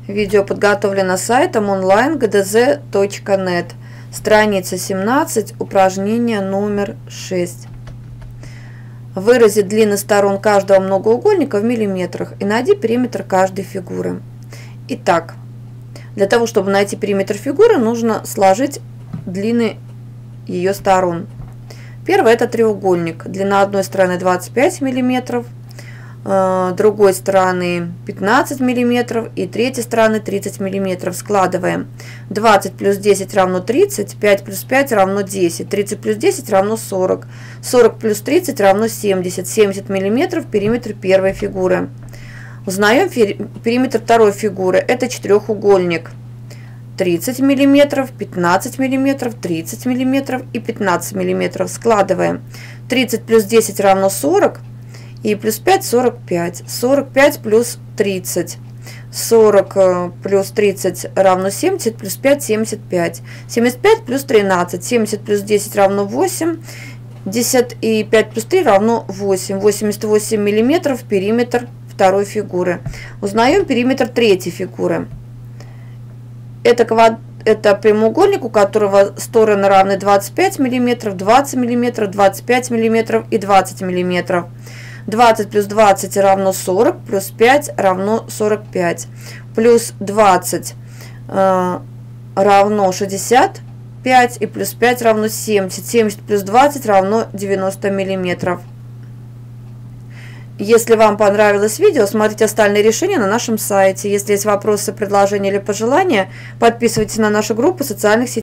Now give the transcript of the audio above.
Видео подготовлено сайтом online.gdz.net. Страница 17, упражнение номер 6. Выразить длины сторон каждого многоугольника в миллиметрах и найди периметр каждой фигуры. Итак, для того, чтобы найти периметр фигуры, нужно сложить длины ее сторон. Первое — это треугольник. Длина одной стороны 25 мм, другой стороны 15 мм и третьей стороны 30 мм. Складываем. 20 плюс 10 равно 30, 5 плюс 5 равно 10, 30 плюс 10 равно 40, 40 плюс 30 равно 70, 70 мм периметр первой фигуры. Узнаем периметр второй фигуры. Это четырехугольник. 30 мм, 15 мм, 30 мм и 15 мм. Складываем. 30 плюс 10 равно 40. И плюс 5 – 45. 45 плюс 30. 40 плюс 30 равно 70, плюс 5 – 75. 75 плюс 13. 70 плюс 10 равно 8. 10 и 5 плюс 3 равно 8. 88 мм периметр второй фигуры. Узнаем периметр третьей фигуры. Это прямоугольник, у которого стороны равны 25 мм, 20 мм, 25 мм и 20 мм. 20 плюс 20 равно 40, плюс 5 равно 45. Плюс 20 равно 65 и плюс 5 равно 70. 70 плюс 20 равно 90 мм. Если вам понравилось видео, смотрите остальные решения на нашем сайте. Если есть вопросы, предложения или пожелания, подписывайтесь на нашу группу в социальных сетях.